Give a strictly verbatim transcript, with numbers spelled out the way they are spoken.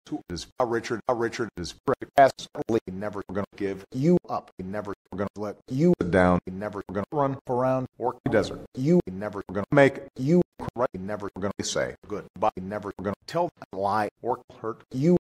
to is uh, Richard, uh, Richard is absolutely never gonna give you up. He never gonna let you down. He never gonna run around or desert. You never gonna make you right. He never gonna say goodbye. He never gonna tell a lie or hurt you.